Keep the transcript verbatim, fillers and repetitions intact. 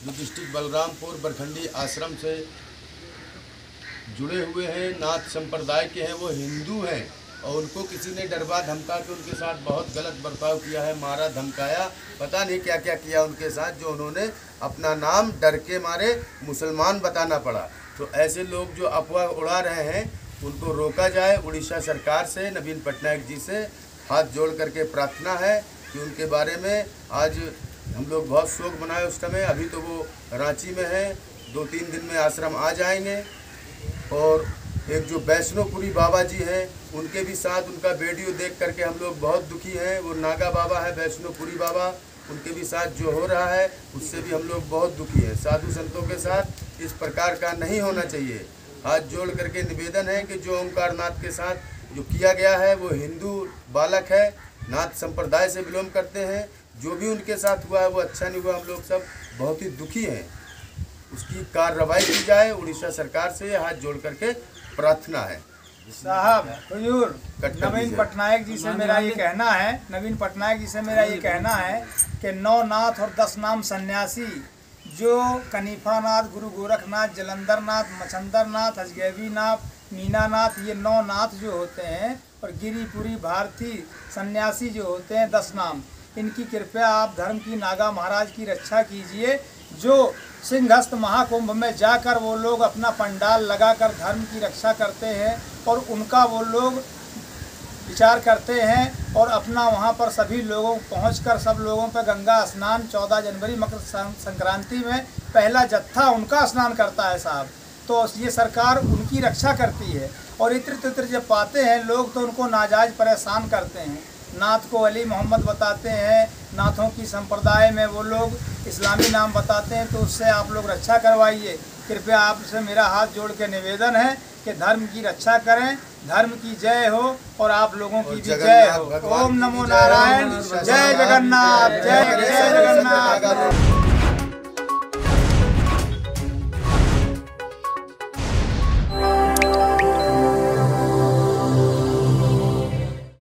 जो डिस्ट्रिक्ट बलरामपुर बरखंडी आश्रम से जुड़े हुए हैं, नाथ संप्रदाय के हैं, वो हिंदू हैं और उनको किसी ने डरवा धमका के उनके साथ बहुत गलत बर्ताव किया है, मारा धमकाया, पता नहीं क्या क्या किया उनके साथ, जो उन्होंने अपना नाम डर के मारे मुसलमान बताना पड़ा। तो ऐसे लोग जो अफवाह उड़ा रहे हैं उनको रोका जाए। उड़ीसा सरकार से नवीन पटनायक जी से हाथ जोड़ करके प्रार्थना है कि उनके बारे में आज हम लोग बहुत शोक मनाए। उस समय अभी तो वो रांची में है, दो तीन दिन में आश्रम आ जाएंगे। और एक जो वैष्णोपुरी बाबा जी हैं उनके भी साथ उनका वीडियो देख करके हम लोग बहुत दुखी हैं। वो नागा बाबा है, वैष्णोपुरी बाबा, उनके भी साथ जो हो रहा है उससे भी हम लोग बहुत दुखी हैं। साधु संतों के साथ इस प्रकार का नहीं होना चाहिए। हाथ जोड़ करके निवेदन है कि जो ओंकार नाथ के साथ जो किया गया है वो हिंदू बालक है, नाथ संप्रदाय से बिलोंग करते हैं। जो भी उनके साथ हुआ है वो अच्छा नहीं हुआ, हम लोग सब बहुत ही दुखी हैं। उसकी कार्रवाई की जाए। उड़ीसा सरकार से हाथ जोड़ करके प्रार्थना है। साहब हुजूर नवीन पटनायक जी से मेरा ये कहना है नवीन पटनायक जी से मेरा ये कहना है कि नौ नाथ और दस नाम सन्यासी जो कनीफानाथ, गुरु गोरखनाथ, जलंधरनाथ, मचंदरनाथ, हजगैबीनाथ, मीनानाथ, ये नौ नाथ जो होते हैं और गिरिपुरी भारती सन्यासी जो होते हैं दस नाम, इनकी कृपया आप धर्म की नागा महाराज की रक्षा कीजिए। जो सिंहस्थ महाकुंभ में जाकर वो लोग अपना पंडाल लगाकर धर्म की रक्षा करते हैं और उनका वो लोग विचार करते हैं और अपना वहाँ पर सभी लोगों पहुँचकर सब लोगों पर गंगा स्नान चौदह जनवरी मकर संक्रांति में पहला जत्था उनका स्नान करता है साहब। तो ये सरकार उनकी रक्षा करती है और इत्र तित्र जब पाते हैं लोग तो उनको नाजायज परेशान करते हैं। नाथ को अली मोहम्मद बताते हैं, नाथों की संप्रदाय में वो लोग इस्लामी नाम बताते हैं, तो उससे आप लोग रक्षा करवाइए। कृपया आपसे मेरा हाथ जोड़ के निवेदन है कि धर्म की रक्षा करें, धर्म की जय हो और आप लोगों की भी जय हो। ओम नमो नारायण, जय जगन्नाथ, जय जय जगन्नाथ।